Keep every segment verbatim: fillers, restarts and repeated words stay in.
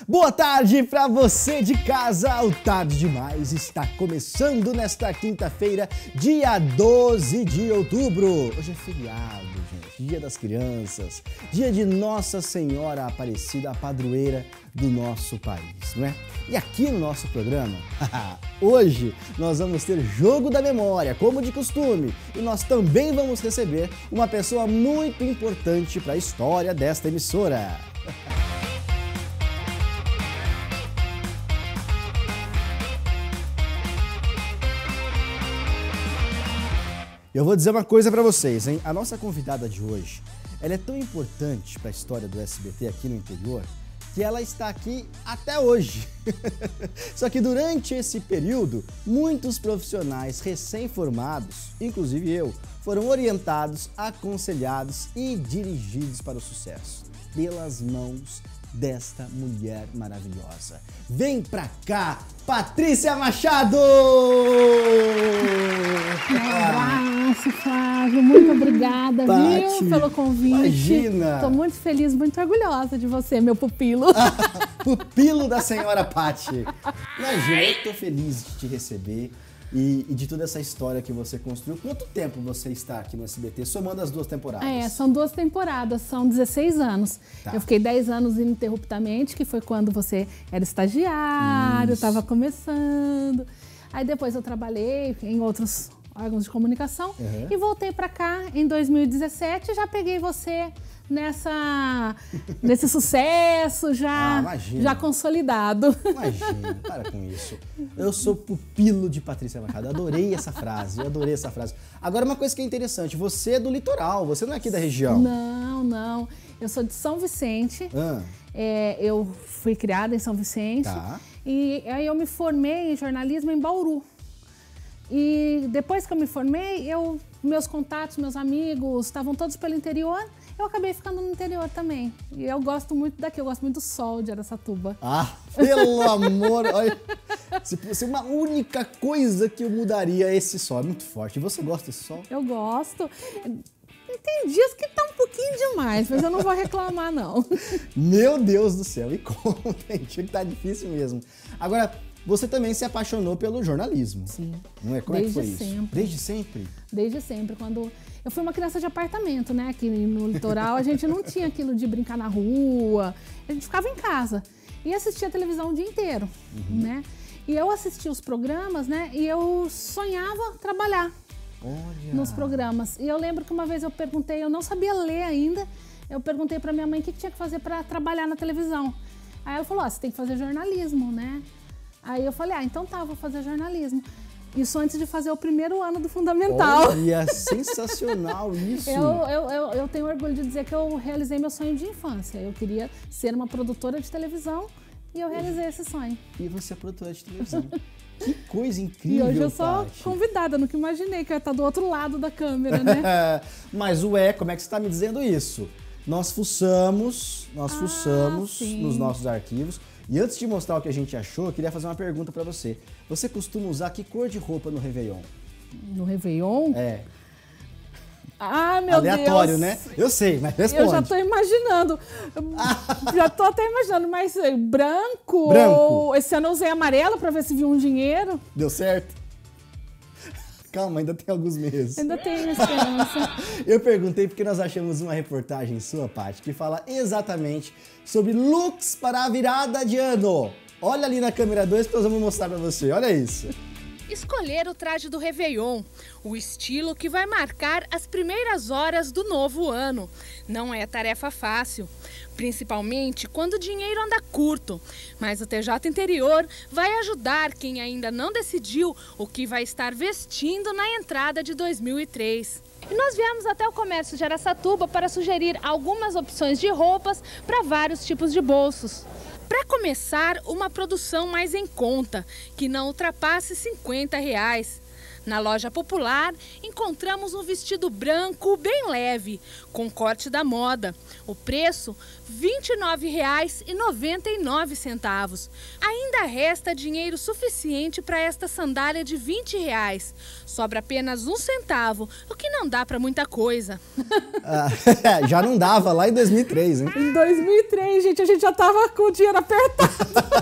Boa tarde para você de casa, o Tarde Demais está começando nesta quinta-feira, dia doze de outubro. Hoje é feriado, gente, dia das crianças, dia de Nossa Senhora Aparecida, a padroeira do nosso país, não é? E aqui no nosso programa, hoje nós vamos ter Jogo da Memória, como de costume, e nós também vamos receber uma pessoa muito importante para a história desta emissora. Eu vou dizer uma coisa pra vocês, hein? A nossa convidada de hoje, ela é tão importante para a história do S B T aqui no interior, que ela está aqui até hoje. Só que durante esse período, muitos profissionais recém-formados, inclusive eu, foram orientados, aconselhados e dirigidos para o sucesso pelas mãos desta mulher maravilhosa. Vem pra cá, Patrícia Machado! Um abraço, Flávio. Muito obrigada, Pati, viu, pelo convite. Imagina! Estou muito feliz, muito orgulhosa de você, meu pupilo. Pupilo da senhora Pati. Imagina, eu tô feliz de te receber e, e de toda essa história que você construiu. Quanto tempo você está aqui no S B T, somando as duas temporadas? É, são duas temporadas, são dezesseis anos. Tá. Eu fiquei dez anos ininterruptamente, que foi quando você era estagiário, estava começando. Aí depois eu trabalhei em outros órgãos de comunicação uhum. e voltei para cá em dois mil e dezessete e já peguei você nessa, nesse sucesso já, ah, já consolidado. Imagina, para com isso. Eu sou pupilo de Patrícia Machado, adorei essa frase, eu adorei essa frase. Agora uma coisa que é interessante, você é do litoral, você não é aqui da região. Não, não, eu sou de São Vicente, ah. é, eu fui criada em São Vicente tá. e aí eu me formei em jornalismo em Bauru. E depois que eu me formei, eu, meus contatos, meus amigos estavam todos pelo interior, eu acabei ficando no interior também. E eu gosto muito daqui, eu gosto muito do sol de Araçatuba. Ah, pelo amor! Olha, se fosse uma única coisa que eu mudaria é esse sol, é muito forte. E você gosta desse sol? Eu gosto. Tem dias que tá um pouquinho demais, mas eu não vou reclamar, não. Meu Deus do céu, e como tem dia que tá difícil mesmo. Agora, você também se apaixonou pelo jornalismo. Sim. Não é? Como Desde é que foi sempre. isso? Desde sempre? Desde sempre. Quando eu fui uma criança de apartamento, né? Aqui no litoral a gente não tinha aquilo de brincar na rua, a gente ficava em casa e assistia televisão o dia inteiro, uhum. né? E eu assistia os programas, né? E eu sonhava trabalhar Olha. nos programas. E eu lembro que uma vez eu perguntei, eu não sabia ler ainda, eu perguntei para minha mãe o que tinha que fazer para trabalhar na televisão. Aí ela falou, ó, oh, você tem que fazer jornalismo, né? Aí eu falei, ah, então tá, vou fazer jornalismo. Isso antes de fazer o primeiro ano do Fundamental. Olha, sensacional isso! Eu, eu, eu, eu tenho orgulho de dizer que eu realizei meu sonho de infância. Eu queria ser uma produtora de televisão e eu realizei esse sonho. E você é produtora de televisão. Que coisa incrível, E hoje eu sou Pati. convidada, nunca imaginei que eu ia estar do outro lado da câmera, né? Mas ué, como é que você está me dizendo isso? Nós fuçamos, nós ah, fuçamos sim. nos nossos arquivos. E antes de mostrar o que a gente achou, eu queria fazer uma pergunta pra você. Você costuma usar que cor de roupa no Réveillon? No Réveillon? É. Ah, meu Aleatório, Deus. né? Eu sei, mas responde. Eu já tô imaginando. já tô até imaginando, mas branco? Branco. Ou esse ano eu usei amarelo pra ver se viu um dinheiro. Deu certo? Calma, ainda tem alguns meses. Ainda tem esperança. Eu perguntei porque nós achamos uma reportagem sua, Pati, que fala exatamente sobre looks para a virada de ano. Olha ali na câmera dois que nós vamos mostrar para você. Olha isso. Escolher o traje do Réveillon, o estilo que vai marcar as primeiras horas do novo ano. Não é tarefa fácil, principalmente quando o dinheiro anda curto. Mas o T J Interior vai ajudar quem ainda não decidiu o que vai estar vestindo na entrada de dois mil e três. E nós viemos até o comércio de Araçatuba para sugerir algumas opções de roupas para vários tipos de bolsos. Para começar, uma produção mais em conta, que não ultrapasse cinquenta reais. Na loja Popular, encontramos um vestido branco bem leve, com corte da moda. O preço, vinte e nove reais e noventa e nove centavos. Ainda resta dinheiro suficiente para esta sandália de vinte reais. Sobra apenas um centavo, o que não dá para muita coisa. Ah, já não dava lá em dois mil e três, hein? Em dois mil e três, gente, a gente já tava com o dinheiro apertado.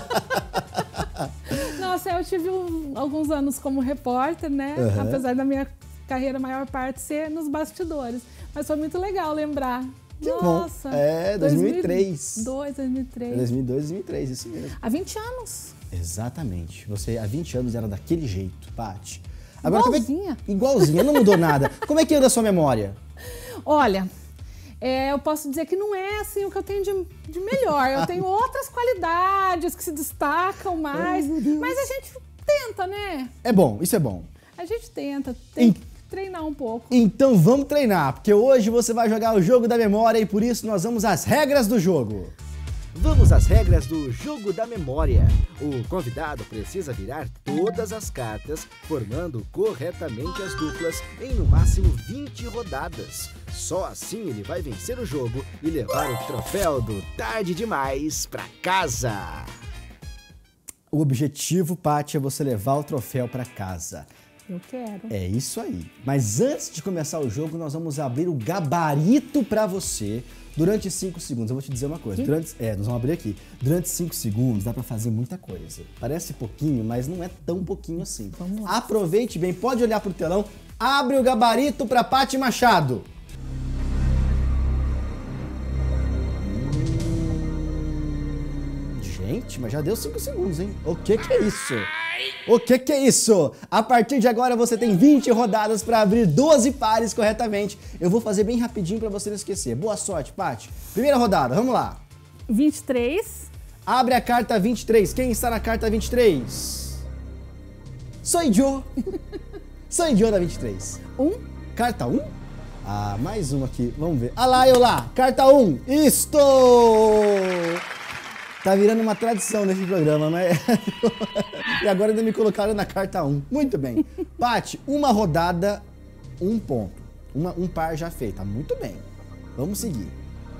Nossa, eu tive um, alguns anos como repórter, né? Uhum. Apesar da minha carreira, a maior parte ser nos bastidores. Mas foi muito legal lembrar. Que Nossa, bom. É, dois mil e três. dois mil e três. dois mil e dois, dois mil e três, isso mesmo. Há vinte anos. Exatamente. Você, há vinte anos, era daquele jeito, Paty. Agora, igualzinha. Como é... Igualzinha, não mudou nada. Como é que anda a sua memória? Olha... É, eu posso dizer que não é assim o que eu tenho de, de melhor. Eu tenho outras qualidades que se destacam mais. Mas a gente tenta, né? É bom, isso é bom. A gente tenta, tem que treinar um pouco. Então vamos treinar, porque hoje você vai jogar o jogo da memória e por isso nós vamos às regras do jogo. Vamos às regras do jogo da memória. O convidado precisa virar todas as cartas, formando corretamente as duplas em no máximo vinte rodadas. Só assim ele vai vencer o jogo e levar o troféu do Tarde Demais pra casa. O objetivo, Paty, é você levar o troféu pra casa. Eu quero. É isso aí. Mas antes de começar o jogo, nós vamos abrir o gabarito pra você. Durante cinco segundos, eu vou te dizer uma coisa. Durante, é, nós vamos abrir aqui. Durante cinco segundos dá pra fazer muita coisa. Parece pouquinho, mas não é tão pouquinho assim. Vamos lá. Aproveite bem, pode olhar pro telão. Abre o gabarito pra Paty Machado. Hum, gente, mas já deu cinco segundos, hein? O que que é isso? O que que é isso? A partir de agora você tem vinte rodadas para abrir doze pares corretamente. Eu vou fazer bem rapidinho para você não esquecer. Boa sorte, Paty. Primeira rodada, vamos lá. vinte e três. Abre a carta vinte e três. Quem está na carta vinte e três? Sou eu. Sou eu da vinte e três. Um. Carta um? Ah, mais uma aqui. Vamos ver. Ah lá, eu lá. Carta um. Isto! Tá virando uma tradição nesse programa, né? E agora ainda me colocaram na carta um. Muito bem. Paty, uma rodada, um ponto. Uma, um par já feito. Tá muito bem. Vamos seguir.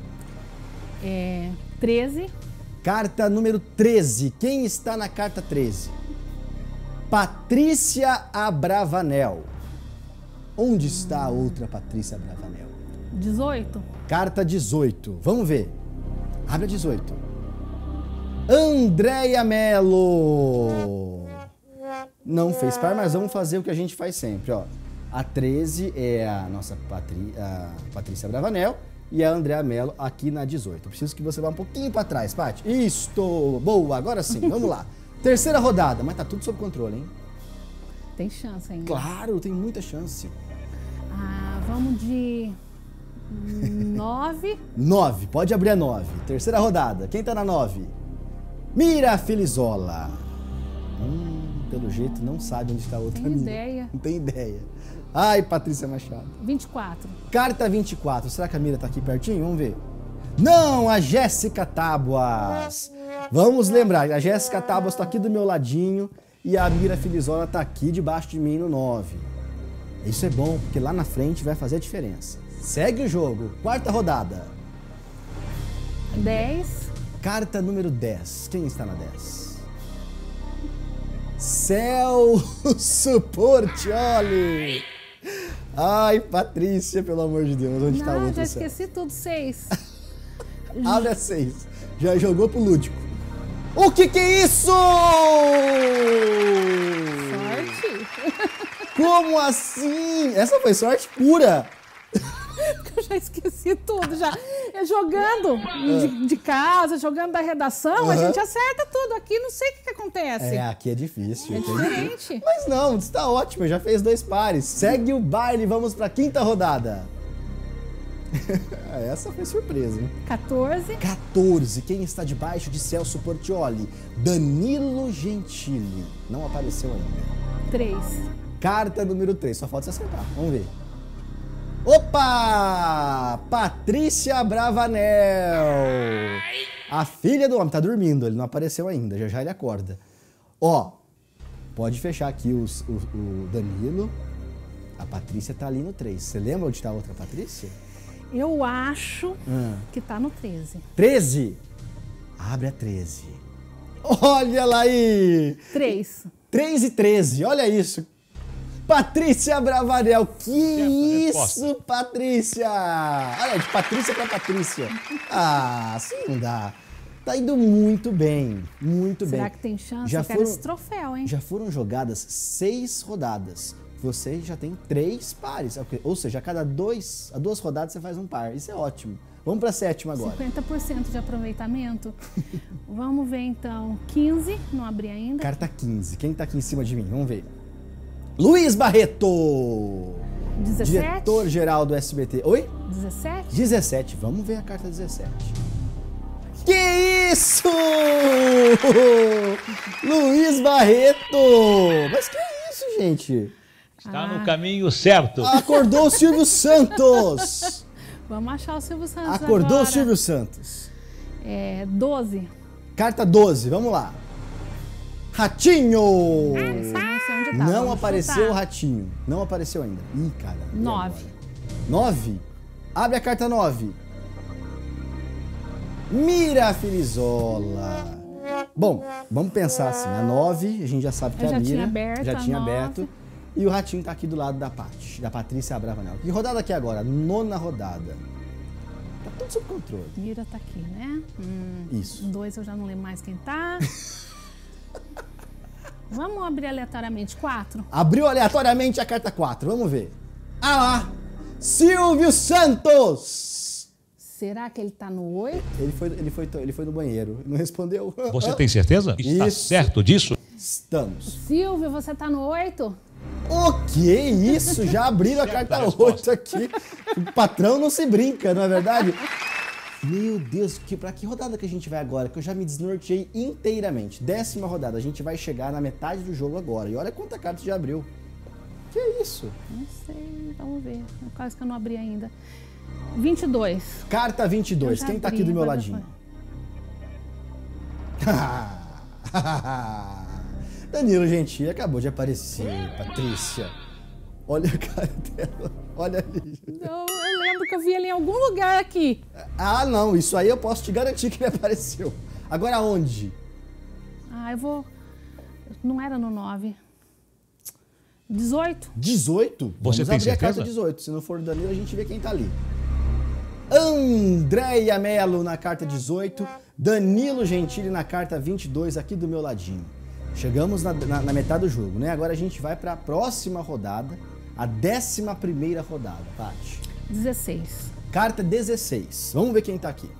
É, treze. Carta número treze. Quem está na carta treze? Patrícia Abravanel. Onde está a outra Patrícia Abravanel? dezoito. Carta dezoito. Vamos ver. Abre a dezoito. Andréia Mello. Não fez par, mas vamos fazer o que a gente faz sempre, ó. A treze é a nossa Patri... a Patrícia Abravanel e a Andréia Mello aqui na dezoito. Eu preciso que você vá um pouquinho para trás, Paty. Isto! Boa, agora sim, vamos lá. Terceira rodada, mas tá tudo sob controle, hein? Tem chance ainda. Claro, tem muita chance. Ah, vamos de nove. nove, pode abrir a nove. Terceira rodada, quem tá na nove? Mira Filizola. Hum, pelo jeito não sabe onde está a outra Tem Mira. ideia. Não tem ideia. Ai, Patrícia Machado. vinte e quatro. Carta vinte e quatro. Será que a Mira tá aqui pertinho? Vamos ver. Não, a Jéssica Tábuas. Vamos lembrar, a Jéssica Tábuas tá aqui do meu ladinho e a Mira Filizola tá aqui debaixo de mim no nove. Isso é bom, porque lá na frente vai fazer a diferença. Segue o jogo. Quarta rodada. dez. Carta número dez. Quem está na dez? Celso Portioli. Ai, Patrícia, pelo amor de Deus, onde está o Não, outro já Celso? esqueci tudo. seis. Abre a seis. Já jogou pro lúdico. O que que é isso? Sorte. Como assim? Essa foi sorte pura. Eu já esqueci tudo, já. É jogando de, de casa, jogando da redação, Uhum. a gente acerta tudo. Aqui não sei o que, que acontece. É, aqui é difícil. É aqui diferente. Mas não, está ótimo, já fez dois pares. Segue o baile, vamos para a quinta rodada. Essa foi surpresa, hein? quatorze. quatorze. Quem está debaixo de Celso Portioli? Danilo Gentili. Não apareceu ainda. três. Carta número três. Só falta você acertar. Vamos ver. Opa! Patrícia Bravanel. A filha do homem tá dormindo, ele não apareceu ainda. Já já ele acorda. Ó, pode fechar aqui os, o, o Danilo. A Patrícia tá ali no três. Você lembra onde tá a outra Patrícia? Eu acho Hum. que tá no treze. treze? Abre a treze. Olha lá aí! três. três e treze, olha isso. Patrícia Bravanel, que isso, Patrícia! Olha, de Patrícia pra Patrícia. Ah, assim não dá. Tá indo muito bem, muito Será bem. Será que tem chance? Já Eu quero foram, esse troféu, hein? Já foram jogadas seis rodadas. Você já tem três pares. Ou seja, a cada dois, a duas rodadas você faz um par. Isso é ótimo. Vamos pra sétima agora. cinquenta por cento de aproveitamento. Vamos ver então. quinze, não abri ainda. Carta quinze. Quem tá aqui em cima de mim? Vamos ver. Luiz Barreto! dezessete. Diretor-geral do S B T. Oi? dezessete. dezessete. Vamos ver a carta dezessete. Que isso! Luiz Barreto! Mas que é isso, gente? Está Ah. no caminho certo. Acordou o Silvio Santos! Vamos achar o Silvio Santos Acordou agora. o Silvio Santos. É, doze. Carta doze, vamos lá. Ratinho! Esse eu não sei onde tá. Não Vamos apareceu o chutar. ratinho. Não apareceu ainda. Ih, cara. e Nove. agora? Nove? Abre a carta nove. Mira Filizola. Bom, vamos pensar assim. A nove, a gente já sabe que Eu é a já Mira. tinha aberto já a tinha nove. aberto. E o ratinho tá aqui do lado da Paty, da Patrícia Bravanel. Que rodada aqui agora? Nona rodada. Tá tudo sob controle. Mira tá aqui, né? Hum, Isso. Dois eu já não lembro mais quem tá. Vamos abrir aleatoriamente. Quatro. Abriu aleatoriamente a carta quatro. Vamos ver. Ah lá! Silvio Santos! Será que ele tá no oito? Ele foi, ele foi, ele foi no banheiro. Não respondeu. Você tem certeza? Está Isso. certo disso? Estamos. Silvio, você tá no oito? O que isso? Já abriram a Certa carta resposta. oito aqui. O patrão não se brinca, não é verdade? Meu Deus, que, pra que rodada que a gente vai agora? Que eu já me desnorteei inteiramente. Décima rodada, a gente vai chegar na metade do jogo agora. E olha quanta carta já abriu. Que isso? Não sei, vamos ver. Quase que eu não abri ainda. vinte e dois. Carta vinte e dois, Eu já quem tá abri, aqui do meu agora ladinho? Danilo Gentili acabou de aparecer, Patrícia. Olha a cara dela, olha ali. Eu, eu lembro que eu vi ele em algum lugar aqui. Ah, não, isso aí eu posso te garantir que ele apareceu. Agora onde? Ah, eu vou... Não era no nove. dezoito. dezoito? Você Vamos tem abrir a carta certeza? dezoito. Se não for o Danilo, a gente vê quem tá ali. Andréia Mello na carta dezoito. Danilo Gentili na carta vinte e dois, aqui do meu ladinho. Chegamos na, na, na metade do jogo, né? Agora a gente vai para a próxima rodada, a décima primeira rodada, Paty. dezesseis. Carta dezesseis. Vamos ver quem tá aqui.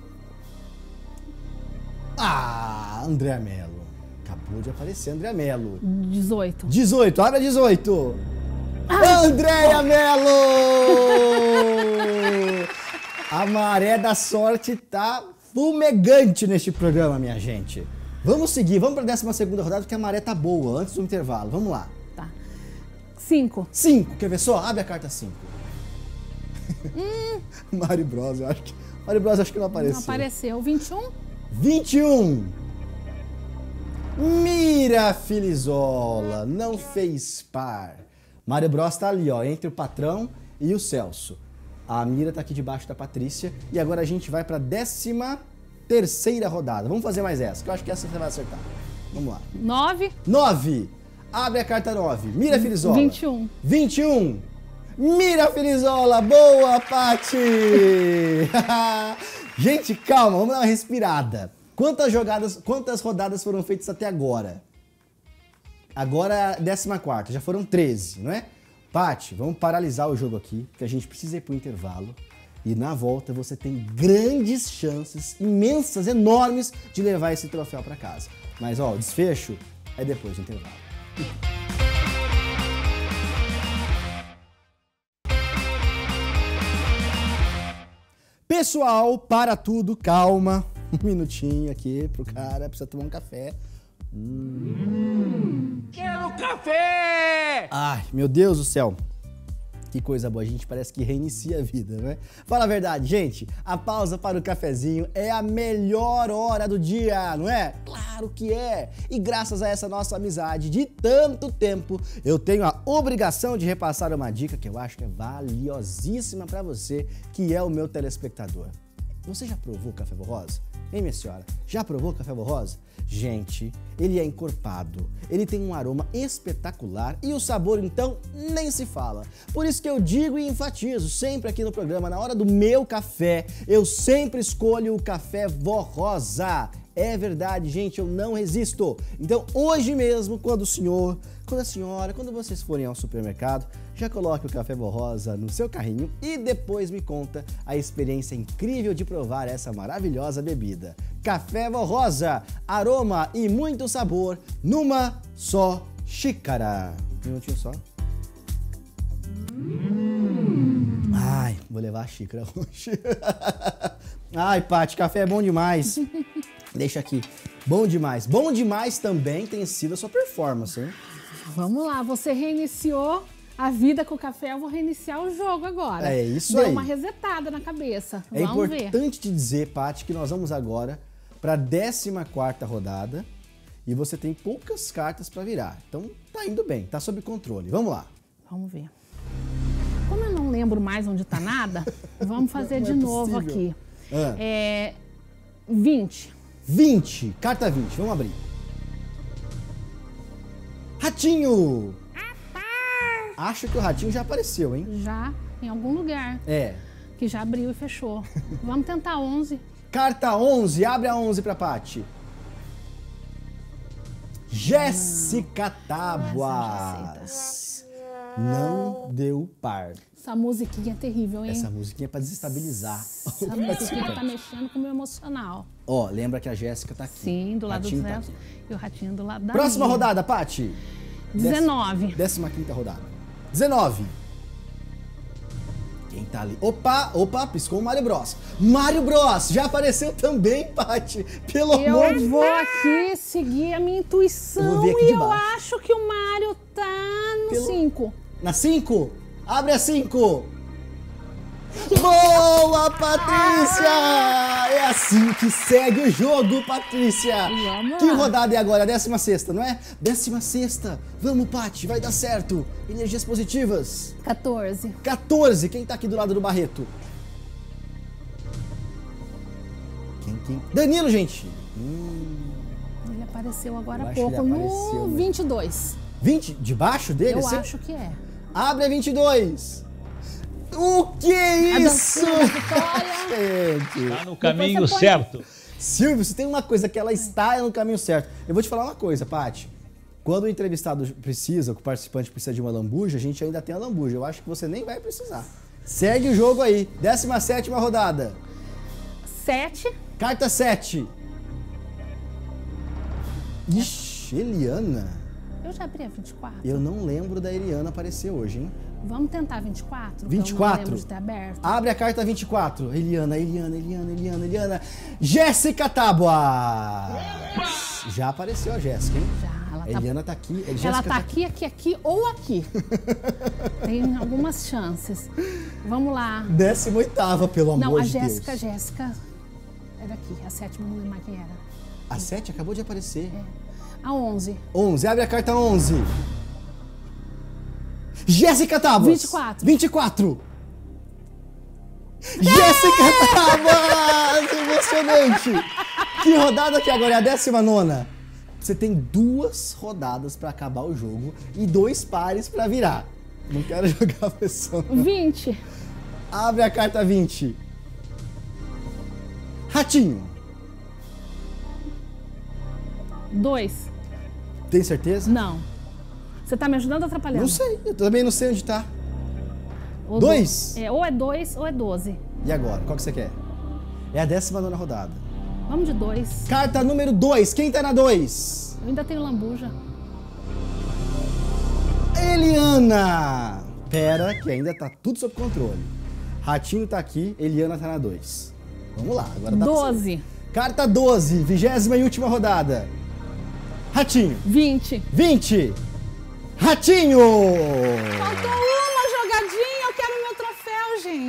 Ah, Andréa Mello. Acabou de aparecer Andréa Mello. dezoito. dezoito, abre a dezoito. Andréa Mello! A maré da sorte tá fumegante neste programa, minha gente. Vamos seguir, vamos para a décima segunda rodada, porque a maré tá boa, antes do intervalo. Vamos lá. Tá. cinco. cinco, quer ver só? Abre a carta cinco. Hum. Mário Bros, eu acho que... Mário Bros acho que não apareceu. Não apareceu. vinte e um. vinte e um. Mira Filizola, não fez par. Mário Bros tá ali, ó, entre o patrão e o Celso. A Mira tá aqui debaixo da Patrícia. E agora a gente vai para a décima terceira rodada. Vamos fazer mais essa, que eu acho que essa você vai acertar. Vamos lá. nove. nove. Abre a carta nove. Mira Filizola. vinte e um. vinte e um. Mira Filizola. Boa, Paty! Gente, calma, vamos dar uma respirada. Quantas jogadas, quantas rodadas foram feitas até agora? Agora, décima quarta, já foram treze, não é? Paty, vamos paralisar o jogo aqui, porque a gente precisa ir pro intervalo. E na volta você tem grandes chances, imensas, enormes, de levar esse troféu para casa. Mas ó, o desfecho é depois do intervalo. Pessoal, para tudo, calma. Um minutinho aqui pro cara, precisa tomar um café. Hum. Quero café! Ai, meu Deus do céu. Que coisa boa, a gente parece que reinicia a vida, né? Fala a verdade, gente, a pausa para o cafezinho é a melhor hora do dia, não é? Claro que é! E graças a essa nossa amizade de tanto tempo, eu tenho a obrigação de repassar uma dica que eu acho que é valiosíssima para você, que é o meu telespectador. Você já provou café Vó Rosa? Hein, minha senhora? Já provou café Vó Rosa? Gente, ele é encorpado, ele tem um aroma espetacular e o sabor, então, nem se fala. Por isso que eu digo e enfatizo sempre aqui no programa, na hora do meu café, eu sempre escolho o café Vó Rosa. É verdade, gente, eu não resisto. Então, hoje mesmo, quando o senhor, quando a senhora, quando vocês forem ao supermercado, já coloque o café Vó Rosa no seu carrinho e depois me conta a experiência incrível de provar essa maravilhosa bebida. Café Vó Rosa, aroma e muito sabor numa só xícara. Um minutinho só. Ai, vou levar a xícara hoje. Ai, Paty, café é bom demais. Deixa aqui. Bom demais. Bom demais também tem sido a sua performance, hein? Vamos lá, você reiniciou a vida com o café, eu vou reiniciar o jogo agora. É isso Deu aí. Deu uma resetada na cabeça. É vamos ver. importante te dizer, Paty, que nós vamos agora para a décima quarta rodada e você tem poucas cartas para virar. Então tá indo bem, tá sob controle. Vamos lá. Vamos ver. Como eu não lembro mais onde tá nada, vamos fazer Não de é novo possível. aqui. Ah. É, vinte. vinte, carta vinte, vamos abrir. Ratinho! Acho que o ratinho já apareceu, hein? Já em algum lugar, É. que já abriu e fechou. Vamos tentar onze. Carta onze, abre a onze pra Paty. Jéssica Tábuas. Não deu par. Essa musiquinha é terrível, hein? Essa musiquinha é pra desestabilizar. Essa musiquinha tá mexendo com o meu emocional. Ó, lembra que a Jéssica tá aqui. Sim, do lado do Ratinho Zé tá aqui. e o ratinho do lado da Próxima minha. rodada, Paty. dezenove. Décima quinta rodada. dezenove. Quem tá ali? Opa, opa, piscou o Mário Bros. Mário Bros, já apareceu também, Paty. Pelo amor de Eu vou aqui seguir a minha Eu intuição vou ver aqui e de eu baixo. acho que o Mário tá no Pelo- cinco. Na cinco. Abre a cinco. Boa, Patrícia! É assim que segue o jogo, Patrícia. Vamos Que lá. rodada é agora? Décima sexta, não é? Décima sexta. Vamos, Paty, vai dar certo. Energias positivas. quatorze. quatorze. Quem tá aqui do lado do Barreto? Quem, quem? Danilo, gente. Hum, Ele apareceu agora Eu há acho que ele pouco apareceu, no mas- vinte e dois. vinte? Debaixo dele? Eu Você- acho que é. Abre a vinte e dois. O que é A isso? dancinha da vitória. Gente. Tá no caminho você põe- certo. Silvio, se tem uma coisa que ela está no caminho certo. Eu vou te falar uma coisa, Paty. Quando o entrevistado precisa, que o participante precisa de uma lambuja, a gente ainda tem a lambuja. Eu acho que você nem vai precisar. Segue o jogo aí. décima sétima rodada. sete. Carta sete. Ixi, Eliana. Eu já abri a vinte e quatro. Eu não lembro da Eliana aparecer hoje, hein? Vamos tentar vinte e quatro? que vinte e Eu não quatro? lembro de ter aberto. Abre a carta vinte e quatro. Eliana, Eliana, Eliana, Eliana, Eliana. Jéssica Tábuas. Já apareceu a Jéssica, hein? Já, ela tá, Eliana tá aqui. Jéssica ela tá aqui, aqui, aqui ou aqui. Tem algumas chances. Vamos lá. décima oitava, pelo amor Não, a de Jéssica, Deus. Jéssica era aqui. A sétima não lembro mais quem era. A sete acabou de aparecer. A onze. onze, abre a carta onze. Jéssica Tábuas. vinte e quatro. vinte e quatro. Jéssica Tábuas! Emocionante! Que rodada que agora é a décima nona? Você tem duas rodadas pra acabar o jogo e dois pares pra virar. Não quero jogar a pressão. não. vinte. Abre a carta vinte. Ratinho. dois. Tem certeza? Não. Você tá me ajudando ou atrapalhando? Não sei, eu também não sei onde tá. Ou Dois? do- É, ou é dois ou é doze. E agora, qual que você quer? É a décima nona rodada. Vamos de dois. Carta número dois, quem tá na dois? Eu ainda tenho lambuja. Eliana! Pera, que ainda tá tudo sob controle. Ratinho tá aqui, Eliana tá na dois. Vamos lá, agora dá pra você. doze. Carta doze, vigésima e última rodada. Ratinho, vinte. vinte. Ratinho! Faltou uma jogadinha,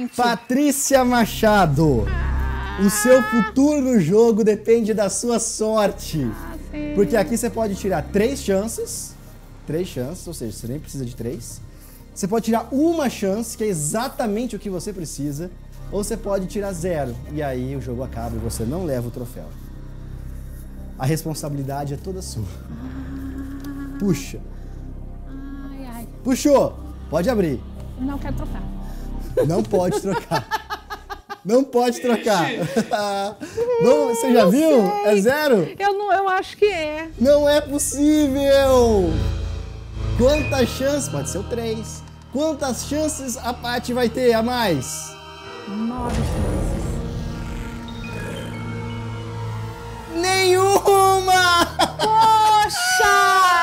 gente. Patrícia Machado, o seu futuro no jogo depende da sua sorte. Ah, sim. Porque aqui você pode tirar três chances, três chances, ou seja, você nem precisa de três. Você pode tirar uma chance, que é exatamente o que você precisa, ou você pode tirar zero, e aí o jogo acaba e você não leva o troféu. A responsabilidade é toda sua. Puxa. Ai, ai. Puxou! Pode abrir. Não quero trocar. Não pode trocar. Não pode trocar. Não, você já Não viu? sei. É zero? Eu, não, eu acho que é. Não é possível! Quantas chances? Pode ser o três. Quantas chances a Paty vai ter a mais? Nove chances. Nenhuma! Poxa!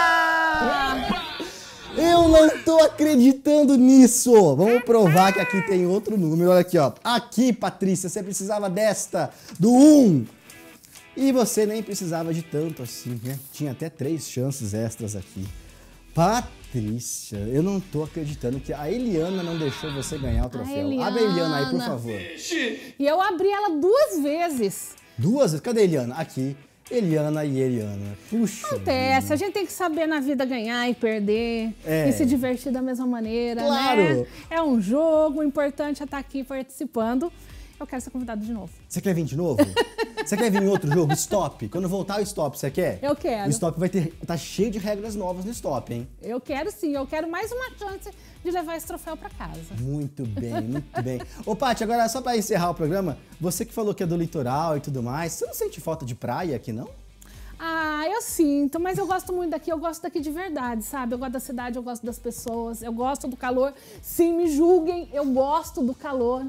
Eu não tô acreditando nisso! Vamos provar que aqui tem outro número. Olha aqui, ó. Aqui, Patrícia, você precisava desta, do um. E você nem precisava de tanto assim, né? Tinha até três chances extras aqui. Patrícia, eu não tô acreditando que a Eliana não deixou você ganhar o troféu. Eliana. Abre a Eliana aí, por favor. E eu abri ela duas vezes. Duas vezes? Cadê a Eliana? Aqui. Eliana e Eliana. Puxa. Acontece, a gente tem que saber na vida ganhar e perder, É. e se divertir da mesma maneira, Claro. né? É um jogo, o importante é estar aqui participando. Eu quero ser convidado de novo. Você quer vir de novo? Você quer vir em outro jogo? Stop. Quando voltar o Stop, você quer? Eu quero. O Stop vai ter... Tá cheio de regras novas no Stop, hein? Eu quero sim, eu quero mais uma chance de levar esse troféu pra casa. Muito bem, muito bem. Ô, Paty, agora só pra encerrar o programa, você que falou que é do litoral e tudo mais, você não sente falta de praia aqui, não? Ah, eu sinto, mas eu gosto muito daqui, eu gosto daqui de verdade, sabe? Eu gosto da cidade, eu gosto das pessoas, eu gosto do calor. Sim, me julguem, eu gosto do calor.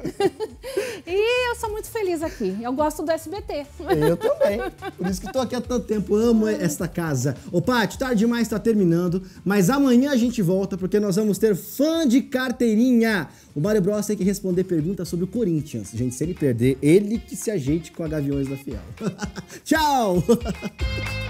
E eu sou muito feliz aqui, eu gosto do S B T. Eu também. Por isso que tô aqui há tanto tempo, amo esta casa. Ô, Paty, tarde demais, tá terminando, mas amanhã a gente volta porque nós vamos ter fã de carteirinha. O Mario Bros tem que responder perguntas sobre o Corinthians. Gente, se ele perder, ele que se ajeite com a Gaviões da Fiel. Tchau!